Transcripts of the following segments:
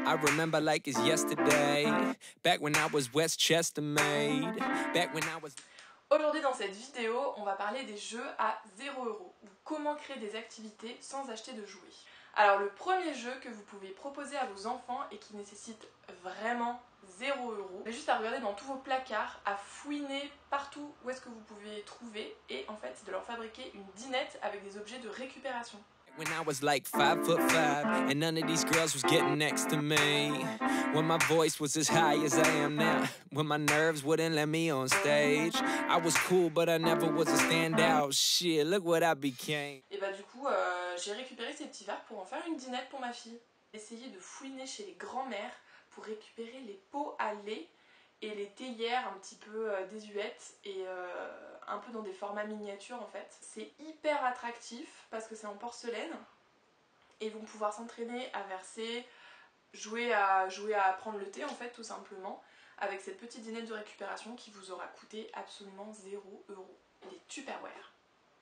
I remember like it's yesterday, back when I was Westchester made, back when I was... Aujourd'hui dans cette vidéo, on va parler des jeux à 0 €, ou comment créer des activités sans acheter de jouets. Alors le premier jeu que vous pouvez proposer à vos enfants et qui nécessite vraiment 0 €, c'est juste à regarder dans tous vos placards, à fouiner partout où est-ce que vous pouvez trouver, et en fait c'est de leur fabriquer une dinette avec des objets de récupération. When I was like 5'5", and none of these girls was getting next to me. When my voice was as high as I am now. When my nerves wouldn't let me on stage. I was cool, but I never was a standout. Shit, look what I became. Et bah du coup, j'ai récupéré ces petits verres pour en faire une dinette pour ma fille. Essayer de fouiner chez les grands-mères pour récupérer les pots à lait et les théières un petit peu désuètes et un peu dans des formats miniatures en fait. C'est hyper attractif parce que c'est en porcelaine et ils vont pouvoir s'entraîner à verser, jouer à prendre le thé en fait tout simplement avec cette petite dinette de récupération qui vous aura coûté absolument 0 €. Les Tupperware.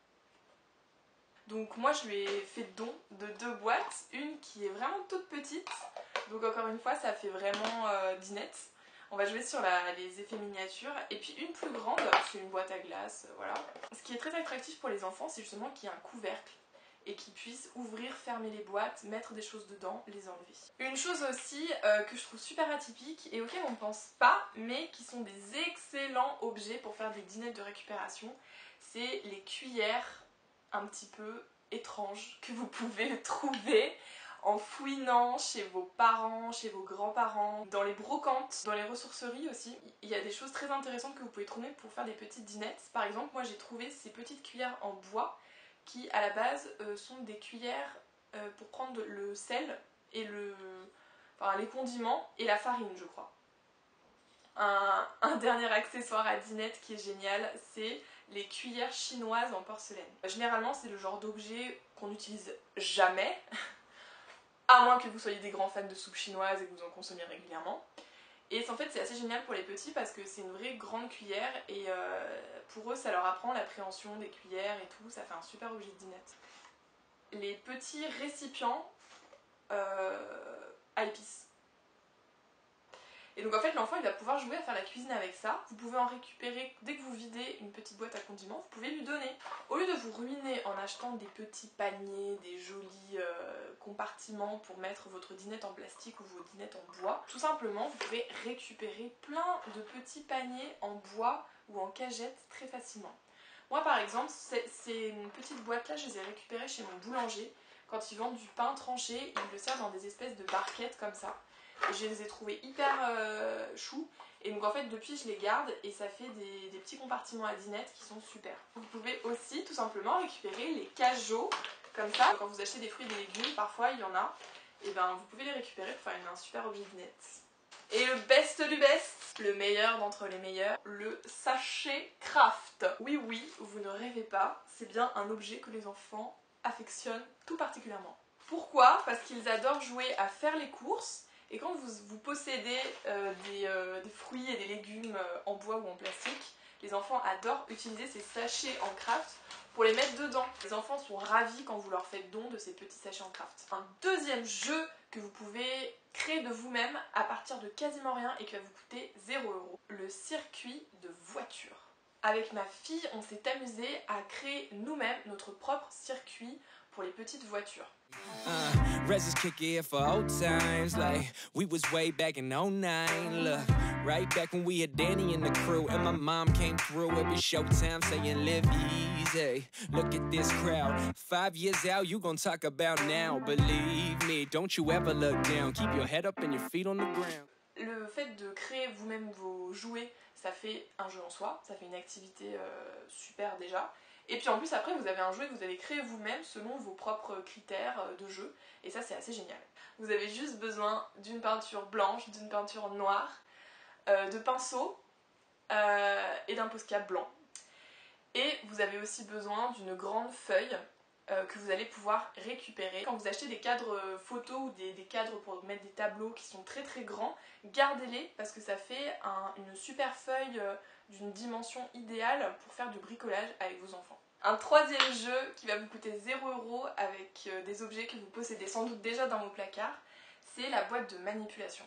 Donc moi je lui ai fait don de 2 boîtes, une qui est vraiment toute petite, donc encore une fois ça fait vraiment dinette. On va jouer sur les effets miniatures, et puis une plus grande, c'est une boîte à glace, voilà. Ce qui est très attractif pour les enfants, c'est justement qu'il y ait un couvercle et qu'ils puissent ouvrir, fermer les boîtes, mettre des choses dedans, les enlever. Une chose aussi que je trouve super atypique et auquel on ne pense pas, mais qui sont des excellents objets pour faire des dinettes de récupération, c'est les cuillères un petit peu étranges que vous pouvez trouver en fouinant chez vos parents, chez vos grands-parents, dans les brocantes, dans les ressourceries aussi. Il y a des choses très intéressantes que vous pouvez trouver pour faire des petites dinettes. Par exemple, moi j'ai trouvé ces petites cuillères en bois qui à la base sont des cuillères pour prendre le sel et les condiments et la farine je crois. Un dernier accessoire à dinette qui est génial, c'est les cuillères chinoises en porcelaine. Généralement c'est le genre d'objet qu'on n'utilise jamais, à moins que vous soyez des grands fans de soupe chinoise et que vous en consommiez régulièrement. Et en fait c'est assez génial pour les petits parce que c'est une vraie grande cuillère et pour eux ça leur apprend l'appréhension des cuillères et tout, ça fait un super objet de dinette. Les petits récipients à épices. Et donc en fait l'enfant il va pouvoir jouer à faire la cuisine avec ça. Vous pouvez en récupérer dès que vous videz une petite boîte à condiments, vous pouvez lui donner. Au lieu de vous ruiner en achetant des petits paniers, des jolis compartiments pour mettre votre dinette en plastique ou vos dinettes en bois, tout simplement vous pouvez récupérer plein de petits paniers en bois ou en cagette très facilement. Moi par exemple, ces petites boîtes là je les ai récupérées chez mon boulanger. Quand ils vendent du pain tranché, ils le servent dans des espèces de barquettes comme ça. Et je les ai trouvés hyper choux. Et donc en fait depuis je les garde et ça fait des petits compartiments à dinette qui sont super. Vous pouvez aussi tout simplement récupérer les cajots comme ça. Quand vous achetez des fruits et des légumes, parfois il y en a. Et ben vous pouvez les récupérer pour faire un super objet de dinette. Et le best du best, le meilleur d'entre les meilleurs, le sachet craft. Oui, vous ne rêvez pas, c'est bien un objet que les enfants affectionnent tout particulièrement. Pourquoi? Parce qu'ils adorent jouer à faire les courses. Et quand vous possédez des fruits et des légumes en bois ou en plastique, les enfants adorent utiliser ces sachets en craft pour les mettre dedans. Les enfants sont ravis quand vous leur faites don de ces petits sachets en craft. Un deuxième jeu que vous pouvez créer de vous-même à partir de quasiment rien et qui va vous coûter 0 €, le circuit de voiture. Avec ma fille, on s'est amusé à créer nous-mêmes notre propre circuit pour les petites voitures. Rezzes kick here for old times, like we was way back in 09, look, right back when we had Danny in the crew, and my mom came through every showtime saying live easy, look at this crowd, 5 years out, you gon' talk about now, believe me, don't you ever look down, keep your head up and your feet on the ground. Le fait de créer vous-même vos jouets, ça fait un jeu en soi, ça fait une activité super déjà. Et puis en plus après vous avez un jeu que vous avez créé vous-même selon vos propres critères de jeu. Et ça c'est assez génial. Vous avez juste besoin d'une peinture blanche, d'une peinture noire, de pinceaux et d'un Posca blanc. Et vous avez aussi besoin d'une grande feuille que vous allez pouvoir récupérer. Quand vous achetez des cadres photos ou des cadres pour mettre des tableaux qui sont très très grands, gardez-les parce que ça fait une super feuille d'une dimension idéale pour faire du bricolage avec vos enfants. Un troisième jeu qui va vous coûter 0 € avec des objets que vous possédez sans doute déjà dans vos placards, c'est la boîte de manipulation.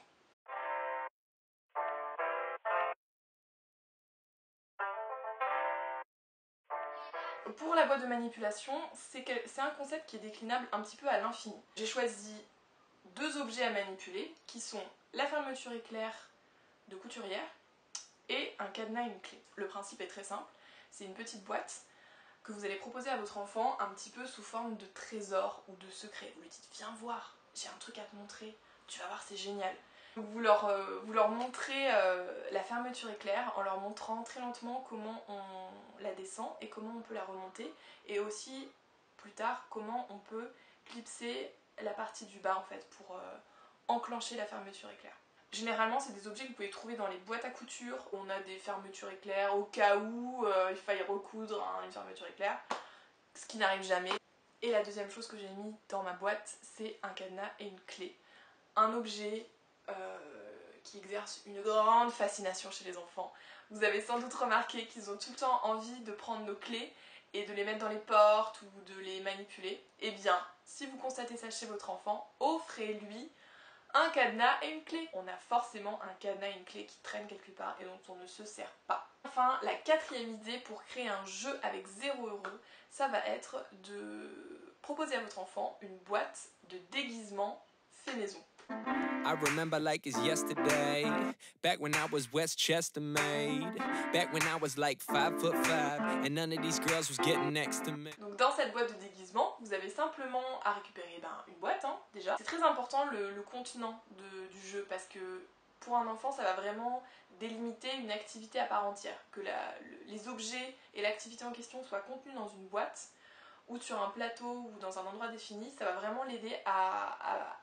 Pour la boîte de manipulation, c'est un concept qui est déclinable un petit peu à l'infini. J'ai choisi 2 objets à manipuler qui sont la fermeture éclair de couturière et un cadenas et une clé. Le principe est très simple, c'est une petite boîte que vous allez proposer à votre enfant un petit peu sous forme de trésor ou de secret. Vous lui dites viens voir, j'ai un truc à te montrer, tu vas voir c'est génial. Vous leur montrez la fermeture éclair en leur montrant très lentement comment on la descend et comment on peut la remonter, et aussi plus tard comment on peut clipser la partie du bas en fait pour enclencher la fermeture éclair. Généralement c'est des objets que vous pouvez trouver dans les boîtes à couture. On a des fermetures éclair au cas où il faille recoudre une fermeture éclair, ce qui n'arrive jamais. Et la deuxième chose que j'ai mis dans ma boîte, c'est un cadenas et une clé. Un objet qui exerce une grande fascination chez les enfants. Vous avez sans doute remarqué qu'ils ont tout le temps envie de prendre nos clés et de les mettre dans les portes ou de les manipuler. Eh bien, si vous constatez ça chez votre enfant, offrez-lui un cadenas et une clé. On a forcément un cadenas et une clé qui traînent quelque part et dont on ne se sert pas. Enfin, la 4e idée pour créer un jeu avec 0€, ça va être de proposer à votre enfant une boîte de déguisement fait maison. I remember like it's yesterday, back when I was Westchester made, back when I was like 5'5", and none of these girls was getting next to me. Donc dans cette boîte de déguisement, vous avez simplement à récupérer une boîte déjà. C'est très important le contenant du jeu, parce que pour un enfant ça va vraiment délimiter une activité à part entière. Que les objets et l'activité en question soient contenus dans une boîte ou sur un plateau ou dans un endroit défini, ça va vraiment l'aider à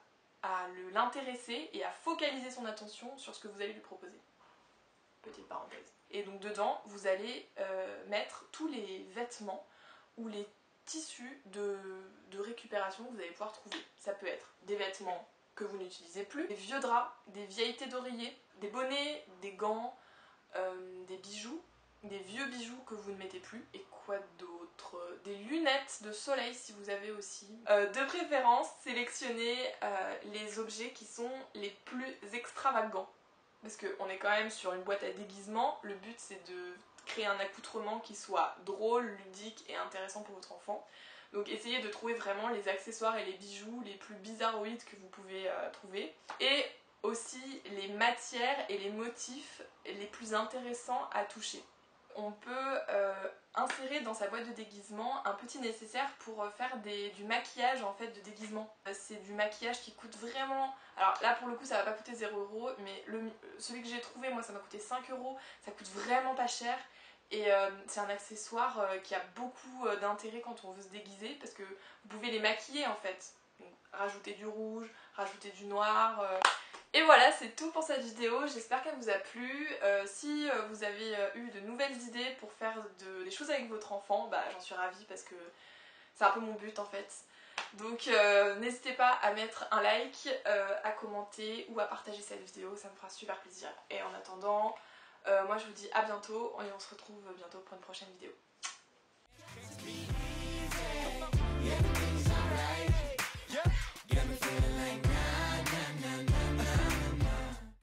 l'intéresser et à focaliser son attention sur ce que vous allez lui proposer. Petite parenthèse. Et donc dedans, vous allez mettre tous les vêtements ou les tissus de récupération que vous allez pouvoir trouver. Ça peut être des vêtements que vous n'utilisez plus, des vieux draps, des vieilles têtes d'oreiller, des bonnets, des gants, des bijoux, des vieux bijoux que vous ne mettez plus, et quoi d'autre, des lunettes de soleil si vous avez aussi. De préférence, sélectionnez les objets qui sont les plus extravagants, parce qu'on est quand même sur une boîte à déguisement. Le but c'est de créer un accoutrement qui soit drôle, ludique et intéressant pour votre enfant. Donc essayez de trouver vraiment les accessoires et les bijoux les plus bizarroïdes que vous pouvez trouver, et aussi les matières et les motifs les plus intéressants à toucher. On peut insérer dans sa boîte de déguisement un petit nécessaire pour faire du maquillage en fait de déguisement. C'est du maquillage qui coûte vraiment... Alors là pour le coup ça va pas coûter 0€, mais celui que j'ai trouvé moi ça m'a coûté 5€, ça coûte vraiment pas cher. Et c'est un accessoire qui a beaucoup d'intérêt quand on veut se déguiser, parce que vous pouvez les maquiller en fait. Donc, rajouter du rouge, rajouter du noir... Et voilà, c'est tout pour cette vidéo, j'espère qu'elle vous a plu. Si vous avez eu de nouvelles idées pour faire des choses avec votre enfant, j'en suis ravie, parce que c'est un peu mon but en fait. Donc n'hésitez pas à mettre un like, à commenter ou à partager cette vidéo, ça me fera super plaisir. Et en attendant, moi je vous dis à bientôt et on se retrouve bientôt pour une prochaine vidéo.